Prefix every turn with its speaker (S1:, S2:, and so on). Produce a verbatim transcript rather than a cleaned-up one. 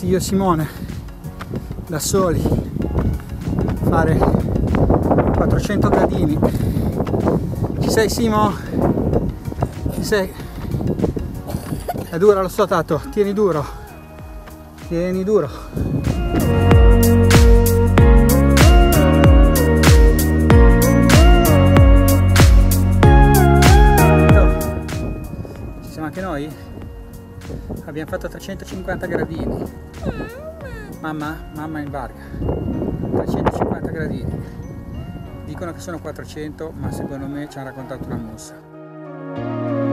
S1: ragazzi, io e Simone da soli fare quattrocento gradini. Ci sei, Simo? Ci sei? È dura lo sto dato, tieni duro, tieni duro. Ci siamo anche noi? Abbiamo fatto trecentocinquanta gradini. Mamma? Mamma in barca. trecentocinquanta gradini. Dicono che sono quattrocento, ma secondo me ci hanno raccontato una mussa.